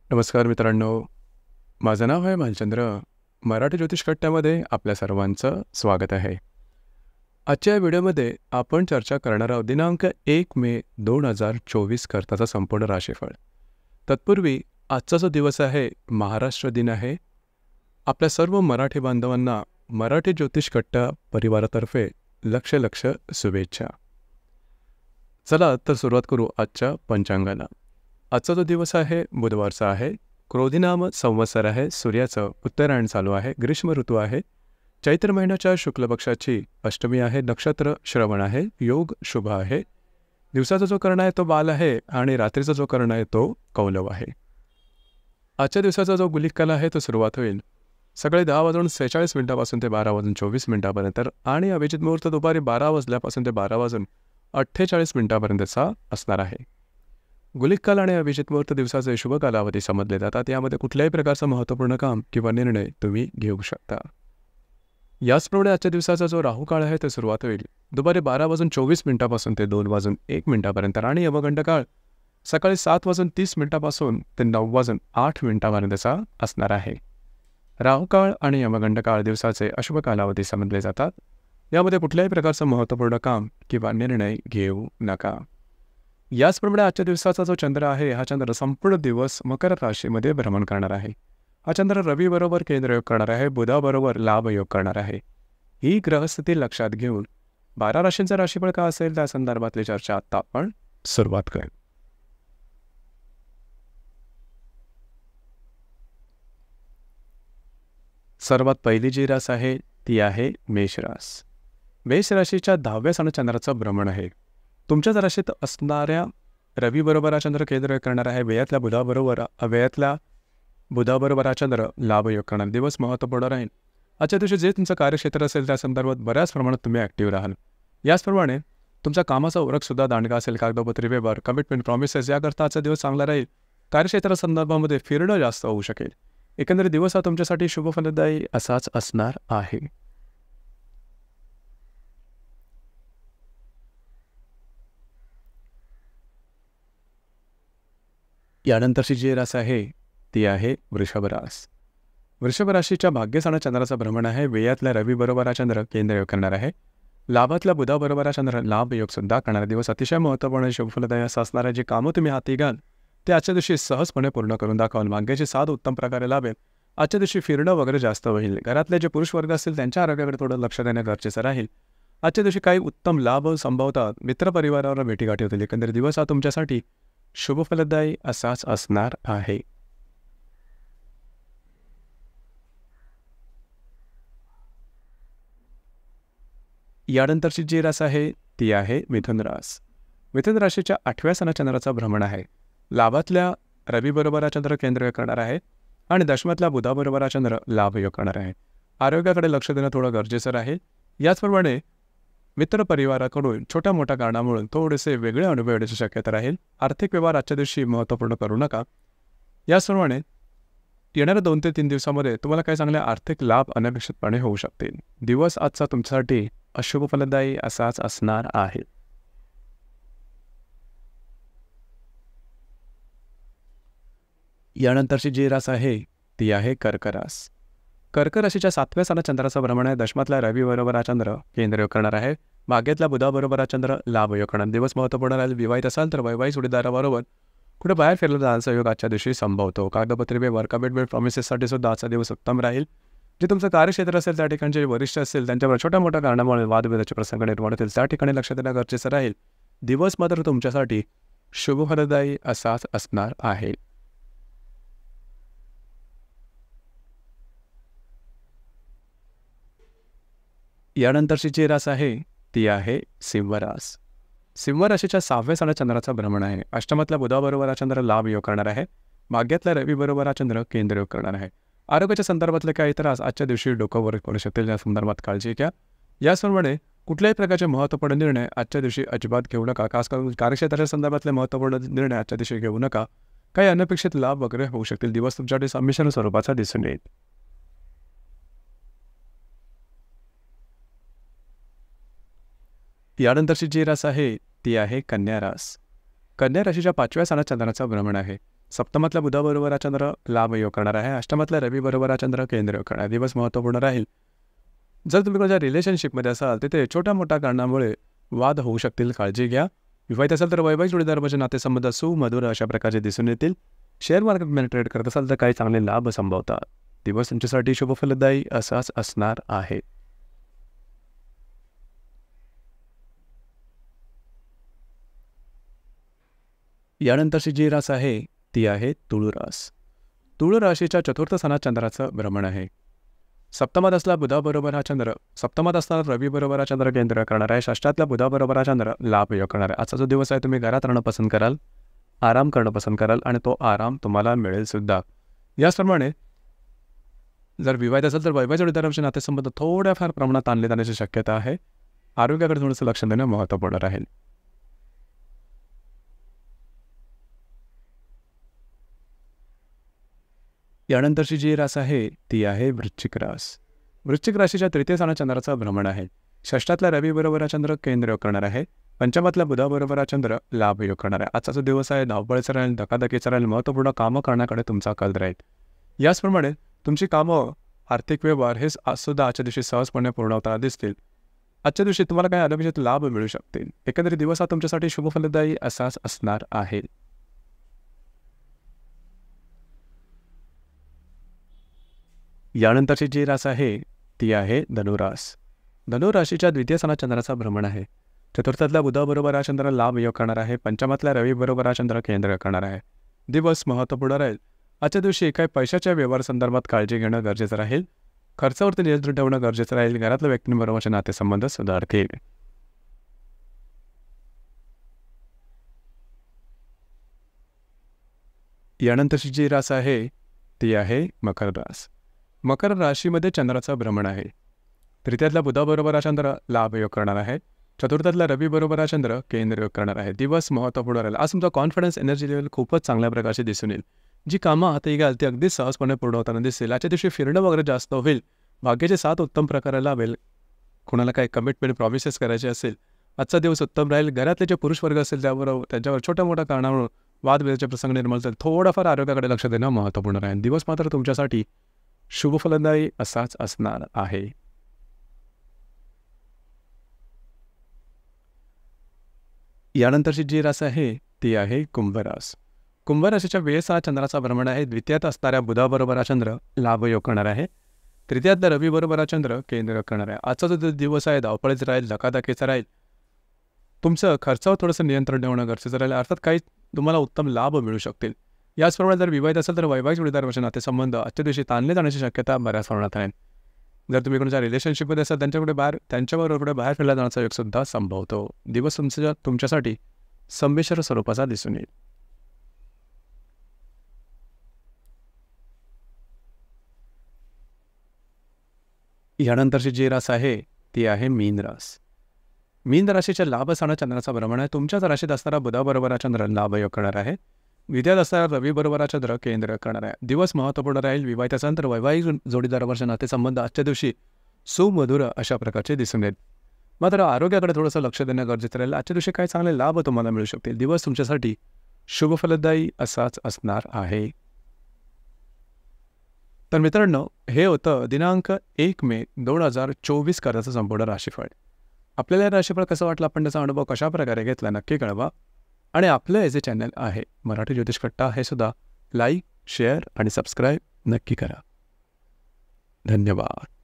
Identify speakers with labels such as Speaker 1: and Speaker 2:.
Speaker 1: नमस्कार मित्रांनो, माझं नाव आहे भालचंद्र. मराठी ज्योतिष कट्ट्यामध्ये आपल्या सर्वांचं स्वागत आहे. आजच्या या व्हिडिओमध्ये आपण चर्चा करणार आहोत दिनांक 1 मे 2024 करताचा संपूर्ण राशीफळ. तत्पूर्वी आजचा जो दिवस आहे महाराष्ट्र दिन आहे. आपल्या सर्व मराठी बांधवांना मराठी ज्योतिष कट्टा परिवारातर्फे लक्ष शुभेच्छा. चला तर सुरुवात करू आजच्या पंचांगाला. आजचा जो दिवस आहे बुधवारचा आहे. क्रोधिनाम संवत्सर आहे. सूर्याचं उत्तरायण चालू आहे. ग्रीष्म ऋतू आहे. चैत्र महिन्याच्या शुक्ल पक्षाची अष्टमी आहे. नक्षत्र श्रवण आहे. योग शुभ आहे. दिवसाचा जो कर्ण आहे तो बाल आहे आणि रात्रीचा जो कर्ण आहे तो कौलव आहे. आजच्या दिवसाचा जो गुलिक काल आहे तो सुरुवात होईल सकाळी 10:46 ते 12:24 आणि अभिजित मुहूर्त दुपारी 12 वाजल्यापासून ते 12:48 असणार आहे. गुलिक काल आणि अभिजित मुहूर्त दिवसाचे शुभ कालावधी समजले जातात. यामध्ये कुठल्याही प्रकारचं महत्त्वपूर्ण काम किंवा निर्णय तुम्ही घेऊ शकता. याचप्रमाणे आजच्या दिवसाचा जो राहू काळ आहे ते सुरुवात होईल दुपारी 12:24 ते 2:01 आणि यमगंड काळ सकाळी 7:30 ते 9:08 असणार आहे. राहू काळ आणि यमगंड काळ दिवसाचे अशुभ कालावधी समजले जातात. यामध्ये कुठल्याही प्रकारचं महत्त्वपूर्ण काम किंवा निर्णय घेऊ नका. याचप्रमाणे आजच्या दिवसाचा जो चंद्र आहे हा चंद्र संपूर्ण दिवस मकर राशीमध्ये भ्रमण करणार आहे. हा चंद्र रवी बरोबर केंद्रयोग करणार आहे. बुधाबरोबर लाभयोग करणार आहे. ही ग्रहस्थिती लक्षात घेऊन 12 राशींचा राशीफळ का असेल त्या संदर्भातली चर्चा आता आपण सुरुवात करू. सर्वात पहिली जी रास आहे ती आहे मेष रास. मेष राशीच्या 10व्या स्थानात चंद्राचं भ्रमण आहे. तुमच्याच राशीत असणाऱ्या रवी बरोबर हा चंद्र केंद्रयोग करणार आहे. व्ययातल्या बुधाबरोबर हा चंद्र लाभयोग करणार. दिवस महत्त्वपूर्ण राहील. आजच्या दिवशी जे तुमचं कार्यक्षेत्र असेल त्या संदर्भात बऱ्याच प्रमाणात तुम्ही ॲक्टिव्ह राहाल. याचप्रमाणे तुमच्या कामाचा उरकसुद्धा दांडगा असेल. कागदोपत्री व्यवहार, कमिटमेंट, प्रॉमिसेस याकरता आजचा दिवस चांगला राहील. कार्यक्षेत्र संदर्भामध्ये फिरणं जास्त होऊ शकेल. एकंदरीत दिवस हा तुमच्यासाठी शुभ फलदायी असाच असणार आहे. यानंतरची जी रास आहे ती आहे वृषभ रास. वृषभ राशीच्या भाग्यस्थानात चंद्राचं भ्रमण आहे. व्ययातल्या रवी बरोबर हा चंद्र केंद्रयोग करणार आहे. लाभातल्या बुधाबरोबर हा चंद्र लाभयोग सुद्धा करणारा. दिवस अतिशय महत्त्वपूर्ण शुभफलदायी असं असणार आहे. जे कामं तुम्ही हाती घ्याल ते आजच्या दिवशी सहजपणे पूर्ण करून दाखवाल. भाग्याची साथ उत्तम प्रकारे लाभेल. आजच्या दिवशी फिरणं वगैरे जास्त होईल. घरातले जे पुरुष वर्ग असतील त्यांच्या आरोग्याकडे थोडं लक्ष देणं गरजेचं राहील. आजच्या दिवशी काही उत्तम लाभ संभवतात. मित्रपरिवारावर भेटीगाठी होतील. एकंदरीत दिवस हा तुमच्यासाठी शुभफलदायी असाच असणार आहे. यानंतरची जी रास आहे ती आहे मिथुन रास. मिथुन राशीच्या 8व्या स्थानात चंद्राचा भ्रमण आहे. लाभातल्या रवी बरोबर हा चंद्र केंद्रयोग करणार आहे आणि दशमातल्या बुधाबरोबर हा चंद्र लाभयोग करणार आहे. आरोग्याकडे लक्ष देणं थोडं गरजेचं राहील. याचप्रमाणे मित्रपरिवाराकडून छोट्या मोठ्या कारणामुळे थोडेसे वेगळे अनुभव येण्याची शक्यता राहील. आर्थिक व्यवहार आजच्या दिवशी महत्त्वपूर्ण करू नका. याचप्रमाणे येणाऱ्या 2 ते 3 दिवसामध्ये तुम्हाला काही चांगले आर्थिक लाभ अनपेक्षितपणे होऊ शकतील. दिवस आजचा तुमच्यासाठी अशुभ फलदायी असाच असणार आहे. यानंतरची जी रास आहे ती आहे कर्क रास. कर्क राशीच्या 7व्या स्थानात चंद्राचं भ्रमण आहे. दशमातल्या रवी बरोबर हा चंद्र केंद्रयोग करणार आहे. भाग्यातल्या बुधाबरोबर हा चंद्र लाभयोग करणार. दिवस महत्त्वपूर्ण राहील. विवाहित असाल तर वैवाहिक जोडीदाराबरोबर कुठे बाहेर फिरला जाण्याचा योग आजच्या दिवशी संभवतो. कागदपत्री व्यवहार, कमिटमेंट, प्रॉमिसेससाठी सुद्धा आजचा दिवस उत्तम राहील. जे तुमचं कार्यक्षेत्र असेल त्या ठिकाणचे वरिष्ठ असेल त्यांच्यावर छोट्या मोठ्या कारणामुळे वादविवादाचे प्रसंग निर्माण होतील. त्या ठिकाणी लक्ष देणं गरजेचं राहील. दिवस मात्र तुमच्यासाठी शुभफलदायी असाच असणार आहे. यानंतरची जी रास आहे ती आहे सिंह रास. सिंह राशीच्या 6व्या स्थानात चंद्राचा भ्रमण आहे. अष्टमातल्या बुधाबरोबर हा चंद्र लाभयोग करणार आहे. भाग्यातल्या रवी बरोबर हा चंद्र केंद्रयोग करणार आहे. आरोग्याच्या संदर्भातले काही त्रास आजच्या दिवशी डोकं वर करू शकतील. या संदर्भात काळजी घ्या. याचप्रमाणे कुठल्याही प्रकारचे महत्त्वपूर्ण निर्णय आजच्या दिवशी अजिबात घेऊ नका. खास करून कार्यक्षेत्राच्या संदर्भातले महत्त्वपूर्ण निर्णय आजच्या दिवशी घेऊ नका. काही अनपेक्षित लाभ वगैरे होऊ शकतील. दिवस तुमच्यासाठी संमिश्र स्वरूपाचा दिसून येईल. यानंतरची जी रास आहे ती आहे कन्या रास. कन्या राशीच्या 5व्या स्थानात चंद्राचं भ्रमण आहे. सप्तमातल्या बुधाबरोबर हा चंद्र लाभ योग करणार आहे. अष्टमातल्या रवीबरोबर हा चंद्र केंद्र योग करणार आहे. दिवस महत्त्वपूर्ण राहील. जर तुम्ही कोणत्या रिलेशनशिपमध्ये असाल तिथे छोट्या मोठ्या कारणामुळे वाद होऊ शकतील, काळजी घ्या. विवाहित असाल तर वैवाहिक जोडीदाराचे नातेसंबंध सुमधुर अशा प्रकारचे दिसून येतील. शेअर मार्केटमध्ये ट्रेड करत असाल तर काही चांगले लाभ संभवतात. दिवस तुमच्यासाठी शुभफलदायी असाच असणार आहे. यानंतरची जी रास आहे ती आहे तुळ रास. तुळ राशीच्या चतुर्थ स्थानात चंद्राचं भ्रमण आहे. सप्तमात असला बुधाबरोबर हा चंद्र, सप्तमात असताना रवीबरोबर हा चंद्र केंद्र करणार आहे. षष्ठातल्या बुधाबरोबर हा चंद्र लाभ योग करणार आहे. आजचा जो दिवस आहे तुम्ही घरात राहणं पसंत कराल, आराम करणं पसंत कराल आणि तो आराम तुम्हाला मिळेल सुद्धा. याचप्रमाणे जर विवाहित असेल तर वैवाहिक जोडीदाराचे नातेसंबंध थोड्याफार प्रमाणात आणले जाण्याची शक्यता आहे. आरोग्याकडे थोडंसं लक्ष देणं महत्त्वपूर्ण राहील. यानंतरची जी रास आहे ती आहे वृश्चिक रास. वृश्चिक राशीच्या तृतीय स्थानात चंद्राचा भ्रमण आहे. षष्ठातल्या रवीबरोबर हा चंद्र केंद्र योग करणार आहे. पंचमातल्या बुधाबरोबर हा चंद्र लाभ योग करणार आहे. आजचा जो दिवस आहे धावपळीचा राहील, धकाधकीचा राहील, महत्त्वपूर्ण कामं करण्याकडे तुमचा कल राहील. याचप्रमाणे तुमची कामं, आर्थिक व्यवहार हे सुद्धा आजच्या दिवशी सहजपणे पूर्ण होताना दिसतील. आजच्या दिवशी तुम्हाला काही अनपेक्षित लाभ मिळू शकतील. एकंदरीत दिवस हा तुमच्यासाठी शुभफलदायी असाच असणार आहे. यानंतरची जी रास आहे ती आहे धनुरास. धनुराशीच्या द्वितीय स्थानात चंद्राचा भ्रमण आहे. चतुर्थातल्या बुधाबरोबर हा चंद्र लाभ योग करणार आहे. पंचमातल्या रवीबरोबर हा चंद्र केंद्र करणार आहे. दिवस महत्त्वपूर्ण राहील. आजच्या दिवशी काही पैशाच्या व्यवहार संदर्भात काळजी घेणं गरजेचं राहील. खर्चावरती नियंत्रण ठेवणं गरजेचं राहील. घरातल्या व्यक्तींबरोबरचे नातेसंबंध सुधारतील. यानंतरची जी रास आहे ती आहे मकर रास. मकर राशीमध्ये चंद्राचं भ्रमण आहे. तृतीयातल्या बुधाबरोबर हा चंद्र लाभ योग करणार आहे. चतुर्थातल्या रवीबरोबर हा चंद्र केंद्र योग करणार आहे. दिवस महत्त्वपूर्ण राहील. आज तुमचा कॉन्फिडन्स, एनर्जी लेवल खूपच चांगल्या प्रकारचे दिसून येईल. जी कामं हाती घ्याल ती अगदी सहजपणे पूर्ण होताना दिसेल. आजच्या दिवशी फिरणं वगैरे जास्त होईल. भाग्याचे साथ उत्तम प्रकारे लाभेल. कोणाला काही कमिटमेंट, प्रॉमिसेस करायचे असेल, आजचा दिवस उत्तम राहील. घरातले जे पुरुष वर्ग असेल त्याबरोबर त्यांच्यावर छोट्या मोठ्या कारणावरून वादविवादाचे प्रसंग निर्माण झाले, थोडाफार आरोग्याकडे लक्ष देणं महत्त्वपूर्ण राहील. दिवस मात्र तुमच्यासाठी शुभफलदायी असाच असणार आहे. यानंतरची जी रास आहे ती आहे कुंभरास. कुंभराशीच्या वेळेस हा चंद्राचा भ्रमण आहे. द्वितीयात असणाऱ्या बुधाबरोबर हा चंद्र लाभ योग करणार आहे. तृतीयातल्या रवीबरोबर हा चंद्र केंद्र करणार आहे. आजचा जो दिवस आहे धावपळीचा राहील, धकाधकीचा राहील. तुमचं खर्चावर थोडंसं नियंत्रण ठेवणं गरजेचं राहील. अर्थात काही तुम्हाला उत्तम लाभ मिळू शकतील. याचप्रमाणे जर विवाहित असेल तर वैवाहिक जोडीदाराचे नातेसंबंध आजच्या दिवशी ताणले जाण्याची शक्यता बऱ्याच प्रमाणात आहे. जर तुम्ही कोणाच्या रिलेशनशिपमध्ये असाल त्यांच्याबरोबर बाहेर फिरला जाण्याचा योगसुद्धा संभवतो. दिवस तुमच्यासाठी संमिश्र स्वरूपाचा दिसून येईल. यानंतरची जी रास आहे ती आहे मीन रास. मीन राशीच्या लाभ स्थानात चंद्राचा भ्रमण आहे. तुमच्याच राशीत असणारा बुधाबरोबर हा चंद्र लाभ योग करणार आहे. विद्यात असणारा रवीबरोबर हा चंद्र केंद्र करणार आहे. दिवस महत्त्वपूर्ण राहील. विवाहित असेल तर वैवाहिक जोडीदारावरचे नातेसंबंध आजच्या दिवशी सुमधुर अशा प्रकारचे दिसून येईल. मात्र आरोग्याकडे थोडंसं लक्ष देणं गरजेचं राहील. आजच्या दिवशी काही चांगले लाभ तुम्हाला मिळू शकतील. दिवस तुमच्यासाठी शुभफलदायी असाच असणार आहे. तर मित्रांनो, हे होतं दिनांक 1 मे 2024 करायचं संपूर्ण राशीफळ. आपल्याला हे राशीफळ कसं वाटलं, आपण त्याचा अनुभव कशाप्रकारे घेतला नक्की कळवा. आणि आपलं हे जे चॅनल आहे मराठी ज्योतिष कट्टा हे सुद्धा लाईक, शेअर आणि सबस्क्राईब नक्की करा. धन्यवाद.